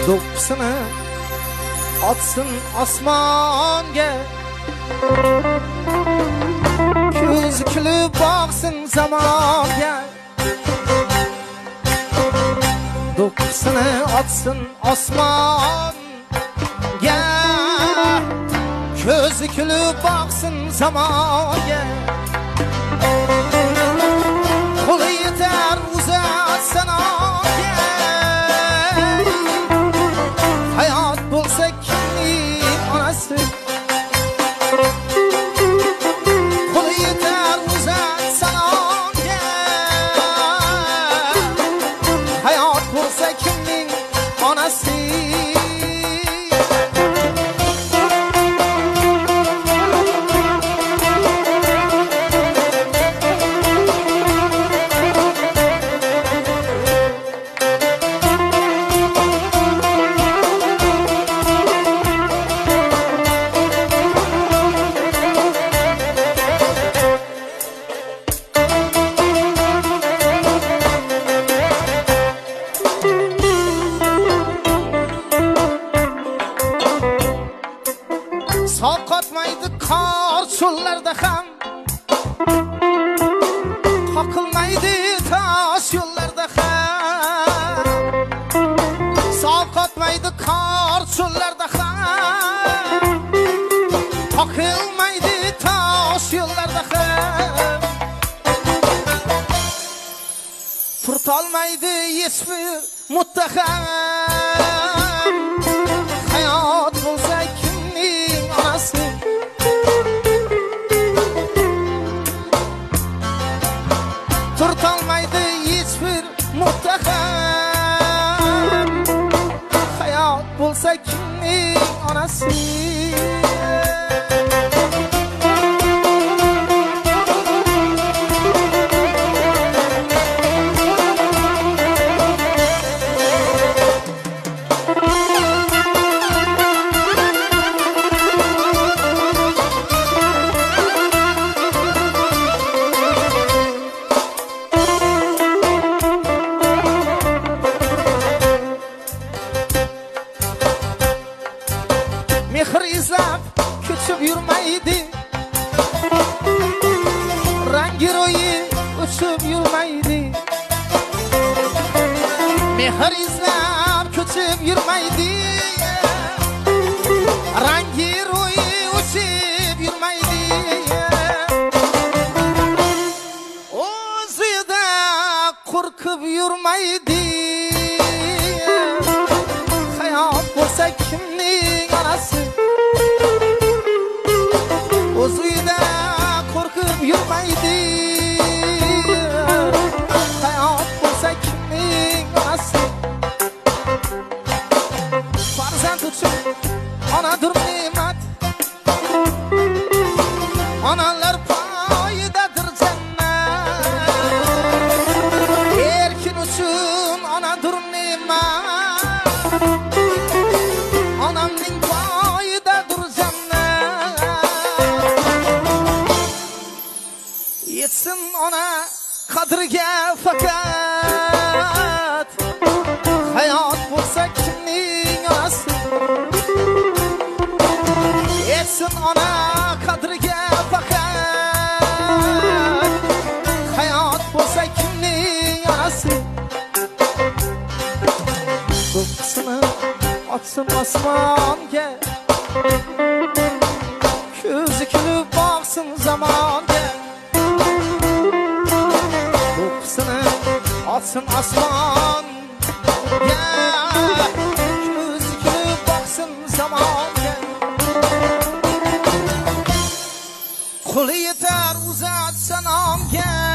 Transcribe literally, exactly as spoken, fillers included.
do'ppisini otsin osmonga, ko'zi kulib boqsin zamonga. Do'ppisini otsin osmonga, ko'zi kulib boqsin zamonga. Qo'li yetar uzatsin onga, hayot bo'lsa kimning onasi. Qo'li yetar uzatsin onga, hayot bo'lsa kimning onasi. Soqotmaydi qor cho'llarda ham, qoqilmaydi tosh yo'llarda ham. Soqotmaydi qor cho'llarda ham, qoqilmaydi tosh yo'llarda ham. Turtolmaydi hech bir muttaham, hayot bo'lsa kimning onasi. Turtolmaydi hech bir muttaham, hayot bo'lsa kimning onasi. Mehr izlab ko'chib yurmaydi, rangi ro'yi o'chib yurmaydi. Mehr izlab ko'chib yurmaydi, rangi ro'yi o'chib yurmaydi. O'zida qo'rqib yurmaydi, hayot bo'lsa kimning onasi. O'zida qo'rqib yurmaydi, hayot bo'lsa kimning onasi. Farzand uchun onadir ne'mat, onalar poyidadir jannat. Erkin uchun onadir ne'mat, onamning poyidadir jannat. Yetsin ona qadriga faqat, hayot bo'lsa kimning onasi. Yetsin ona qadriga faqat, hayot bo'lsa kimning onasi. Do'ppisini otsin osmonga, ko'zi kulib boqsin zamonga. Do'ppisini otsin osmonga, ko'zi kulib boqsin zamonga. Qo'li yetar uzatsin onga,